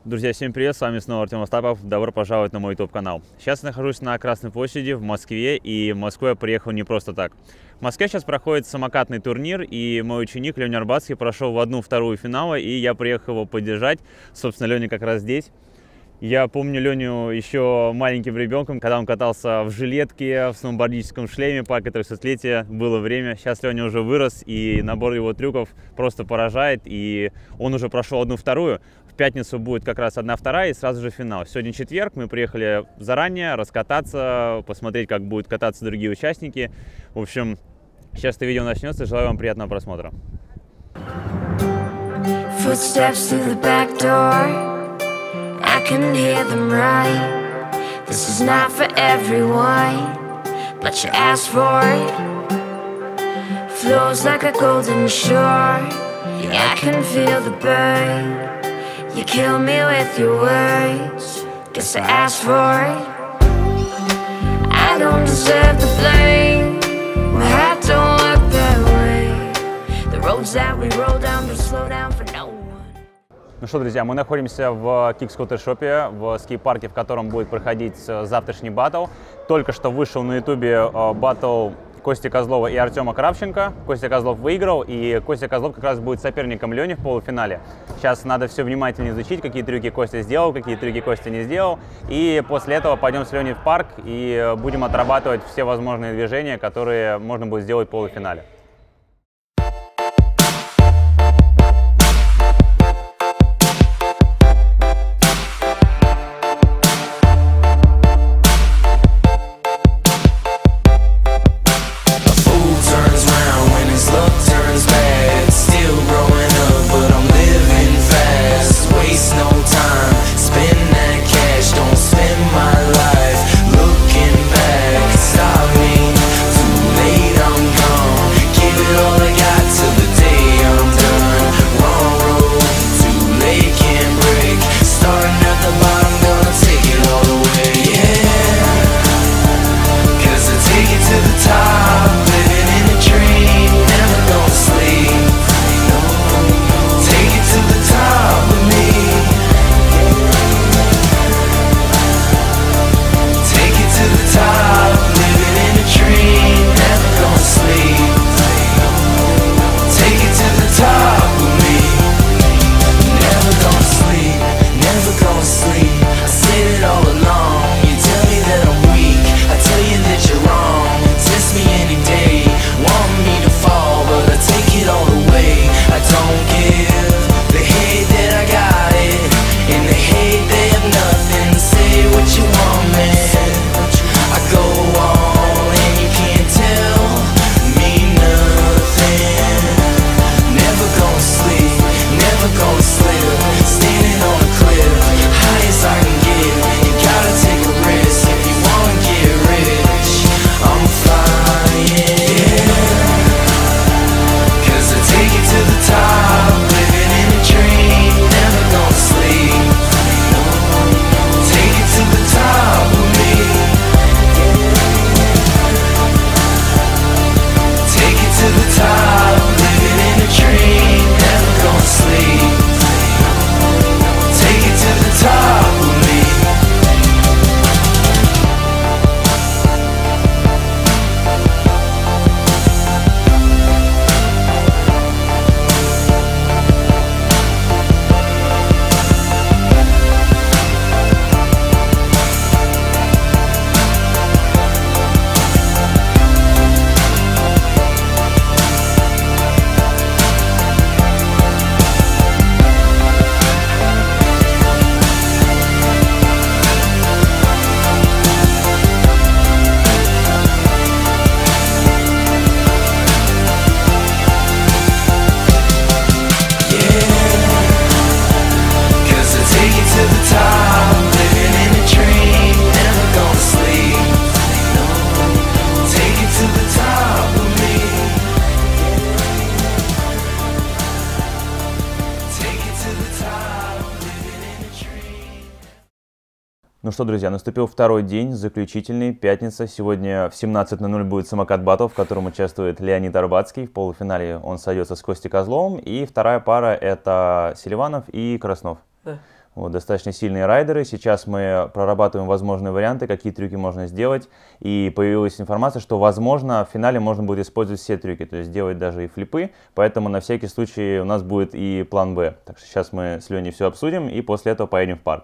Друзья, всем привет, с вами снова Артем Остапов, добро пожаловать на мой YouTube-канал. Сейчас я нахожусь на Красной площади в Москве, и в Москву я приехал не просто так. В Москве сейчас проходит самокатный турнир, и мой ученик Леня Арбатский прошел в 1/2 финала, и я приехал его поддержать. Собственно, Леня как раз здесь. Я помню Леню еще маленьким ребенком, когда он катался в жилетке, в сноубордическом шлеме, парке 300-летия, было время. Сейчас Леня уже вырос, и набор его трюков просто поражает, и он уже прошел 1/2. В пятницу будет как раз 1/2 и сразу же финал. Сегодня четверг, мы приехали заранее раскататься, посмотреть, как будут кататься другие участники. В общем, сейчас это видео начнется, желаю вам приятного просмотра. I can hear them right. This is not for everyone, but you asked for it. Flows like a golden shore. Yeah, I can feel the burn. You kill me with your words. Guess I asked for it. I don't deserve the blame. My heart don't work that way. The roads that we roll down don't slow down for no one. Ну что, друзья, мы находимся в Кик-скутер-шопе, в скейт-парке, в котором будет проходить завтрашний баттл. Только что вышел на ютубе баттл Кости Козлова и Артема Кравченко. Костя Козлов выиграл, и Костя Козлов как раз будет соперником Лени в полуфинале. Сейчас надо все внимательно изучить, какие трюки Костя сделал, какие трюки Костя не сделал. И после этого пойдем с Леней в парк и будем отрабатывать все возможные движения, которые можно будет сделать в полуфинале. Ну что, друзья, наступил второй день, заключительный, пятница. Сегодня в 17:00 будет самокат баттл, в котором участвует Леонид Арбатский. В полуфинале он сойдется с Костей Козловым. И вторая пара — это Селиванов и Краснов. Да. Вот, достаточно сильные райдеры. Сейчас мы прорабатываем возможные варианты, какие трюки можно сделать. И появилась информация, что, возможно, в финале можно будет использовать все трюки, то есть делать даже и флипы. Поэтому на всякий случай у нас будет и план Б. Так что сейчас мы с Леней все обсудим и после этого поедем в парк.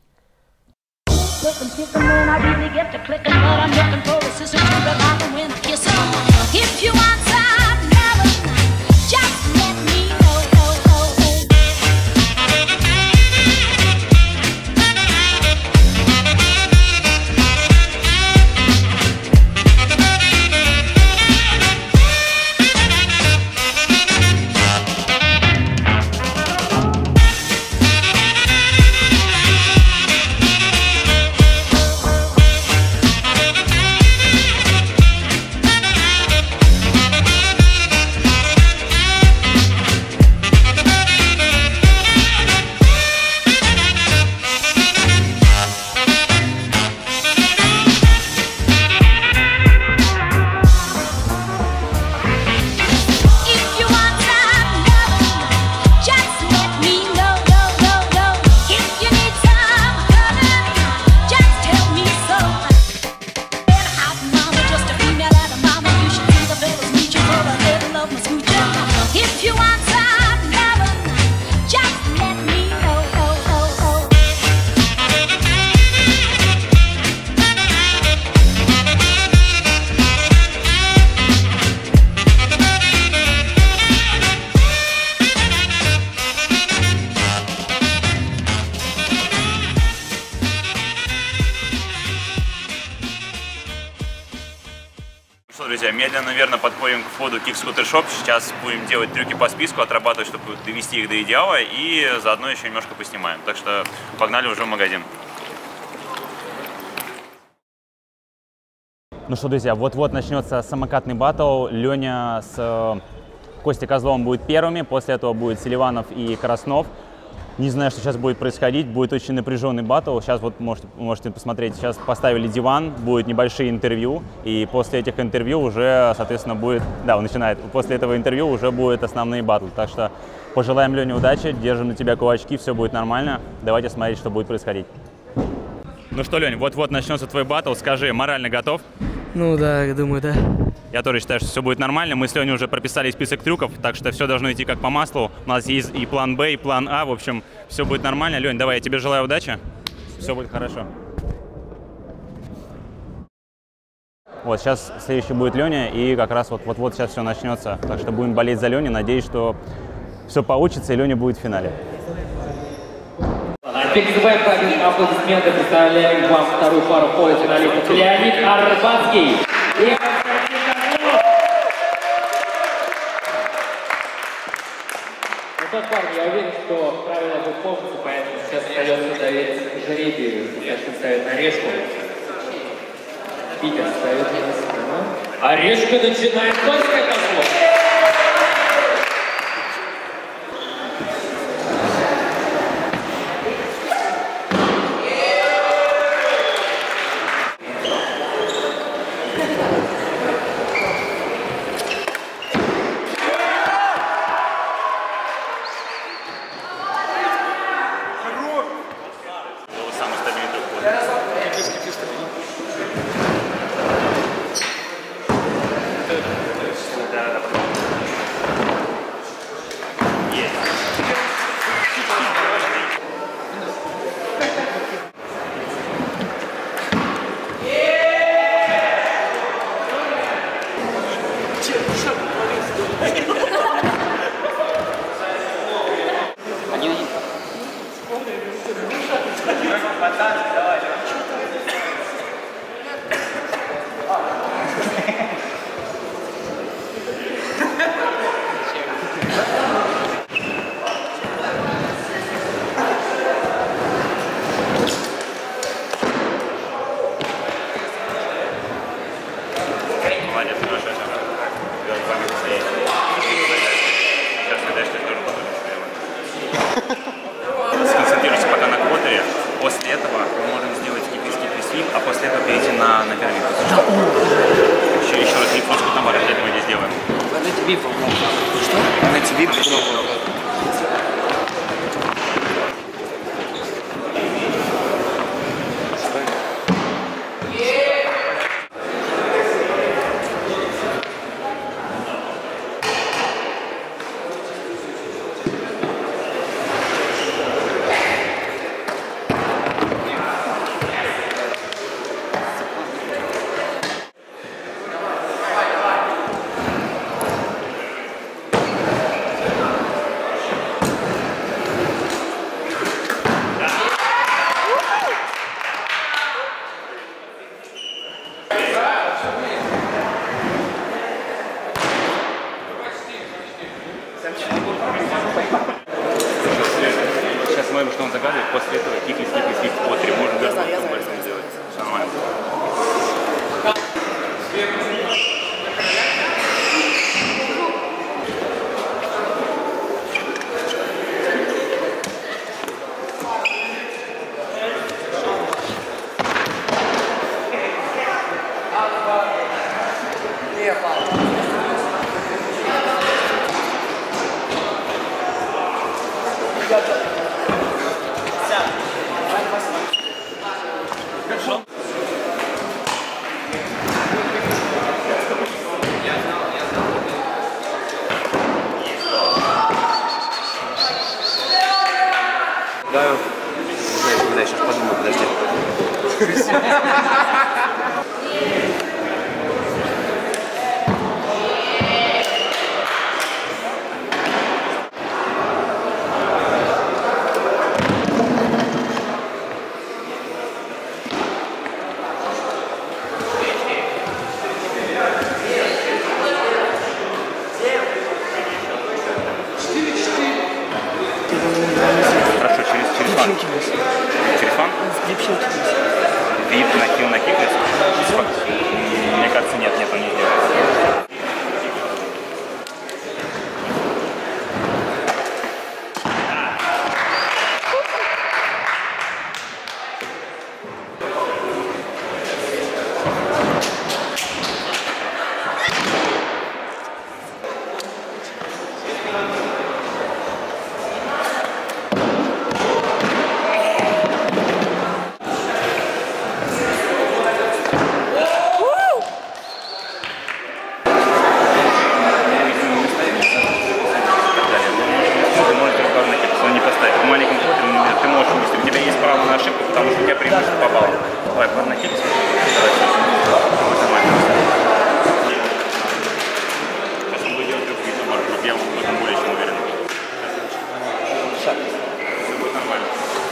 Друзья, медленно, наверное, подходим к входу Kick Scooter Shop. Сейчас будем делать трюки по списку, отрабатывать, чтобы довести их до идеала, и заодно еще немножко поснимаем. Так что погнали уже в магазин. Ну что, друзья, вот-вот начнется самокатный баттл. Леня с Костей Козловым будет первыми, после этого будет Селиванов и Краснов. Не знаю, что сейчас будет происходить, будет очень напряженный баттл. Сейчас вот можете посмотреть, сейчас поставили диван, будет небольшие интервью, и после этих интервью уже, соответственно, будет, да, он начинает, после этого интервью уже будут основные баттлы. Так что пожелаем Лене удачи, держим на тебя кулачки, все будет нормально. Давайте смотреть, что будет происходить. Ну что, Лень, вот-вот начнется твой баттл, скажи, морально готов? Ну да, я думаю, да. Я тоже считаю, что все будет нормально. Мы с Леней уже прописали список трюков, так что все должно идти как по маслу. У нас есть и план Б, и план А. В общем, все будет нормально. Лень, давай, я тебе желаю удачи. Все будет хорошо. Вот, сейчас следующий будет Леня, и как раз вот сейчас все начнется. Так что будем болеть за Леню. Надеюсь, что все получится, и Леня будет в финале. Перезываем аплодисменты, представляем вам вторую пару полуфиналистов. Леонид Арбатский и Константин Козлов. Ну что, парни, я уверен, что правила вы помните, поэтому сейчас остается доверить жребию. Саша ставит орешку. Питер ставит на орешка начинает Костя Козлов. Сконцентрируйся пока на квотере. После этого мы можем сделать скипи-свип, а после этого перейти на первый выпуск. Еще раз липнуть на баре, это мы здесь делаем. На тебе, что? На тебе, посмотрим, что он загадывает. После этого кикли по 3. Можно даже пальцем сделать. Нормально. Да, сейчас подумаю, подожди. Хорошо, через фан. Через фан? Вип на киклес? Мне кажется, нет, он не сделает. Потому что у тебя преимущество попало. Давай, пар на кикс. Сейчас он будет делать трюк, может, я в этом более чем уверен. Все будет нормально.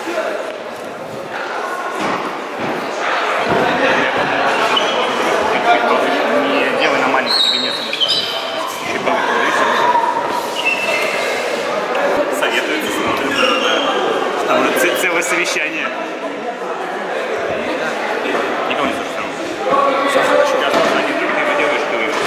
Не делай на маленький, тебе нет смысла. Чуть повыше. Советуется смотреть. Там уже целое совещание. Никого не слушай. Все хорошо. Сейчас просто один друг, ты его делаешь, ты выиграешь.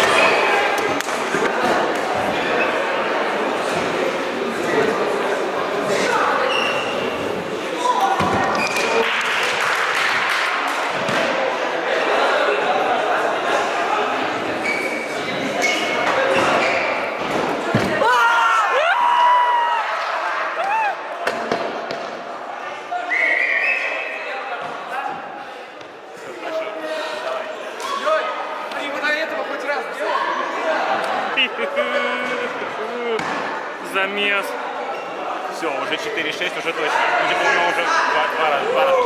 Замес. Все, уже 4-6, уже точно. Ну, типа у него уже два раза.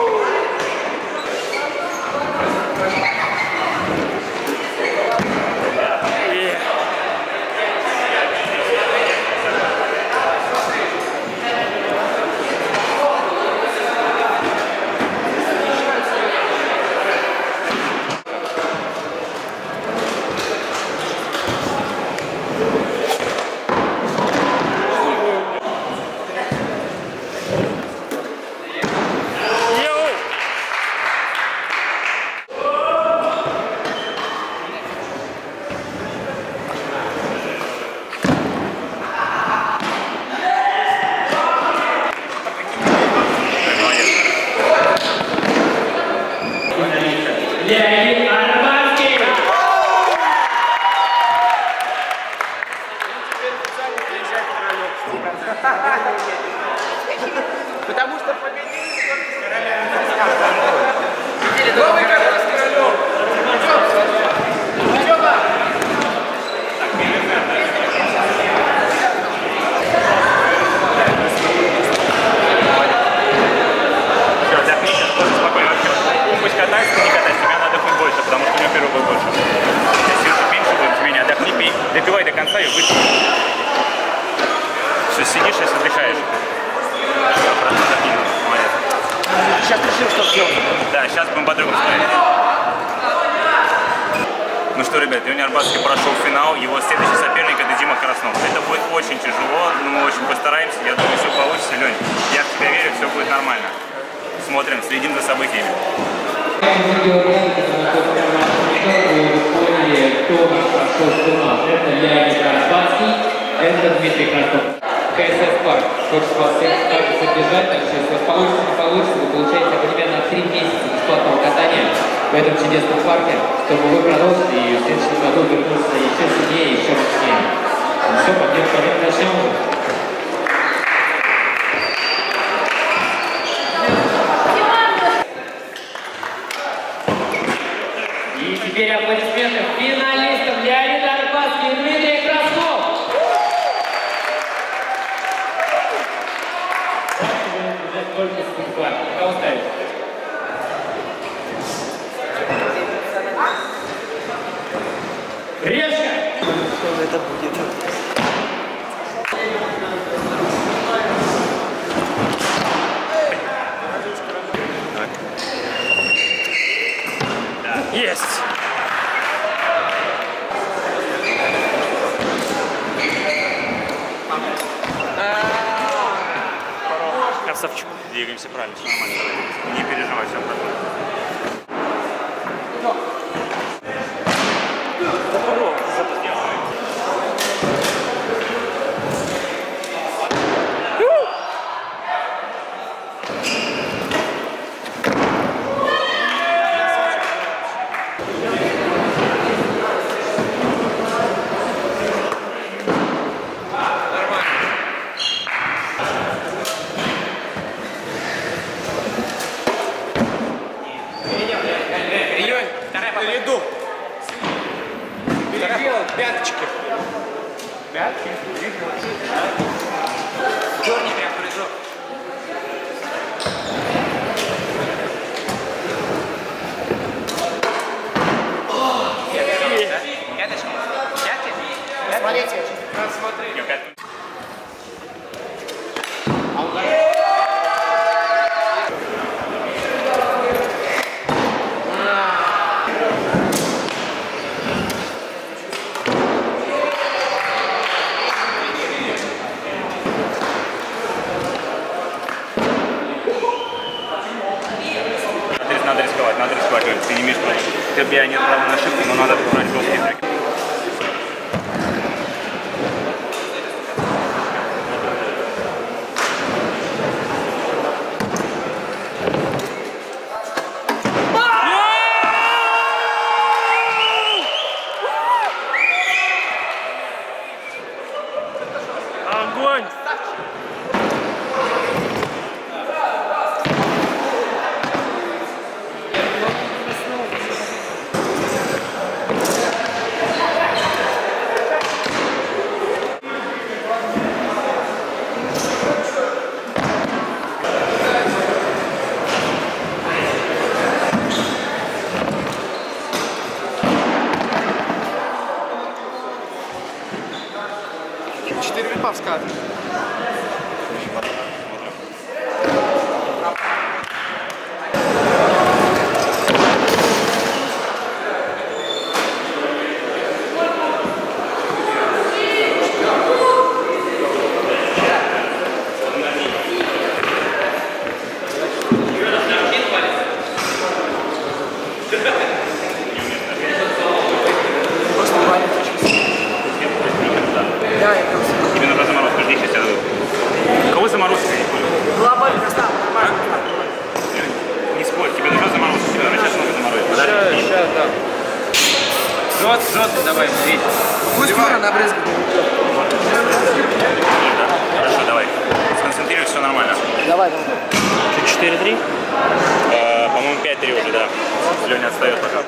Леонид Арбатский. Потому что победили новый король с королем. Все, отдохни, сейчас просто спокойно. Пусть катается, не катается, тебя надо хоть больше, потому что у него первый был больше. Если чуть меньше будет, тебе не отдохни, пей, допивай до конца и выпей. Все, сидишь, сейчас отдыхаешь. Молодец. Сейчас решим, что сделать. Да, сейчас будем по-другому смотреть. Ну что, ребят, Леонид Арбатский прошел финал. Его следующий соперник — это Дима Краснов. Это будет очень тяжело, но мы очень постараемся. Я думаю, все получится. Лень, я в тебя верю, все нормально. Смотрим, следим за событиями. Это Леонид Арбатский, это Дмитрий Краснов. КСС Парк. Хочется вас всех также поддержать, так что если у вас получится, не получится, вы получаете абонемент на 3 месяца бесплатного катания в этом чудесном парке, чтобы вы продолжили и в следующем году вернуться еще сильнее, еще мощнее. Все, пойдем, начнем уже. И теперь аплодисменты финалистам Леонид Арбатский и Дмитрий Краснов. Только спектакль. Кого ставить? Резко! Что это будет? Есть! Красавчик. Двигаемся правильно, все нормально. Не переживай, все проходит. Пяточки. Пятки? Дерни прям прыжок. Пяточки? Пятки? Смотрите. Надо смотреть. Надо рисковать, ты не имеешь права. У тебя нет права на ошибку, но надо брать жесткие трюки. Огонь! Скажем. Тебе нужна заморозка, жди, сейчас я даю. У кого заморозка? Глобально достал, нормально. Не спорь, тебе нужна заморозка, тебе надо сейчас много заморозить. Подожди. Сейчас, да. Зод давай, видишь. Пусть Юра набрызгает. Хорошо, давай. Сконцентрируй, все нормально. Давай. Чуть 4-3? По-моему, 5-3 уже, да. Леня отстает пока.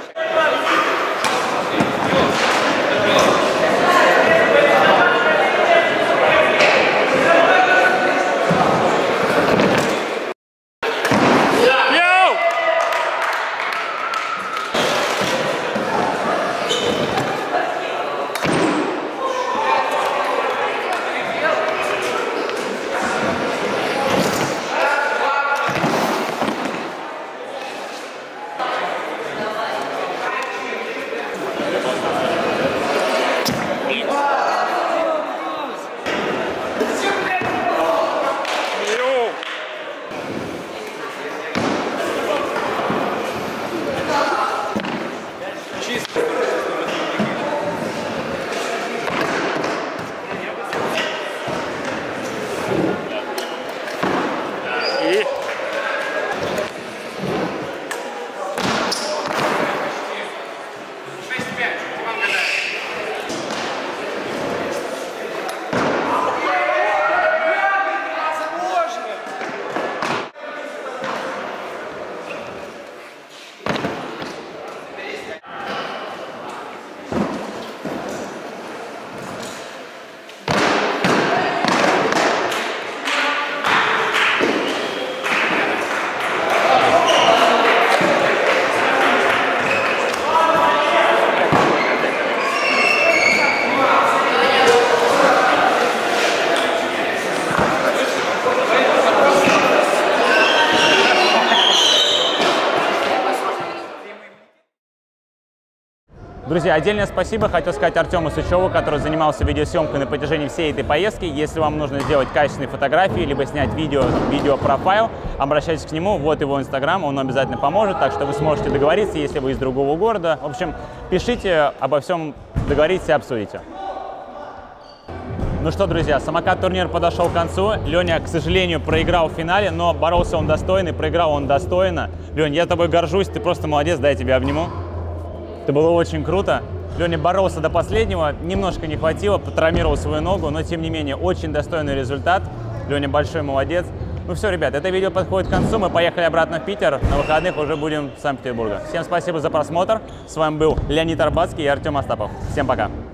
Друзья, отдельное спасибо хотел сказать Артему Сычеву, который занимался видеосъемкой на протяжении всей этой поездки. Если вам нужно сделать качественные фотографии, либо снять видеопрофайл, обращайтесь к нему, вот его инстаграм, он обязательно поможет, так что вы сможете договориться, если вы из другого города. В общем, пишите, обо всем договоритесь и обсудите. Ну что, друзья, самокат-турнир подошел к концу. Леня, к сожалению, проиграл в финале, но боролся он достойно, проиграл он достойно. Лень, я тобой горжусь, ты просто молодец, дай я тебя обниму. Это было очень круто. Леня боролся до последнего, немножко не хватило, потравмировал свою ногу, но тем не менее очень достойный результат. Леня большой молодец. Ну все, ребят, это видео подходит к концу, мы поехали обратно в Питер, на выходных уже будем в Санкт-Петербурге. Всем спасибо за просмотр, с вами был Леонид Арбатский и Артем Остапов. Всем пока!